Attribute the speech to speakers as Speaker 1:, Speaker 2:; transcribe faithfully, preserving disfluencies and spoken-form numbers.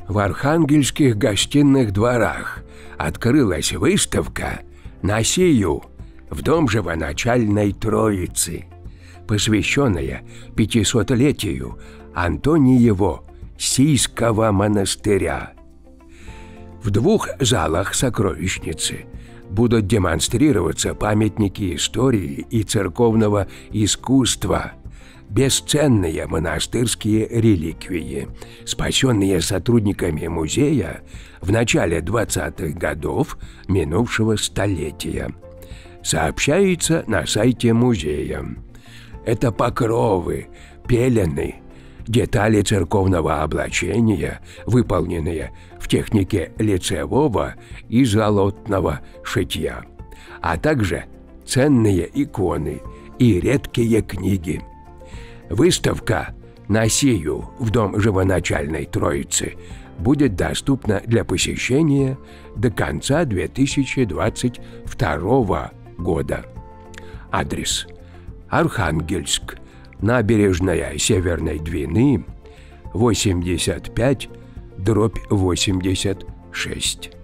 Speaker 1: В Архангельских гостиных дворах открылась выставка на сию в дом Живоначальной Троицы, посвященная пятисотлетию Антониево Сийского монастыря. В двух залах сокровищницы будут демонстрироваться памятники истории и церковного искусства, бесценные монастырские реликвии, спасенные сотрудниками музея в начале двадцатых годов минувшего столетия. Сообщается на сайте музея. Это покровы, пелены, детали церковного облачения, выполненные в технике лицевого и золотного шитья, а также ценные иконы и редкие книги. Выставка на сию в дом Живоначальной Троицы будет доступна для посещения до конца две тысячи двадцать второго года. Адрес: Архангельск, набережная Северной Двины, восемьдесят пять дробь восемьдесят шесть.